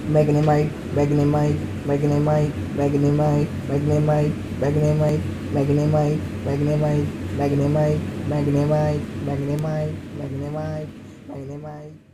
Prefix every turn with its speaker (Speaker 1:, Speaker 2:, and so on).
Speaker 1: Magnemite, Magnemite, Magnemite, Magnemite, Magnemite, Magnemite, Magnemite, Magnemite, Magnemite, Magnemite, Magnemite, Magnemite, Magnemite, Magnemite.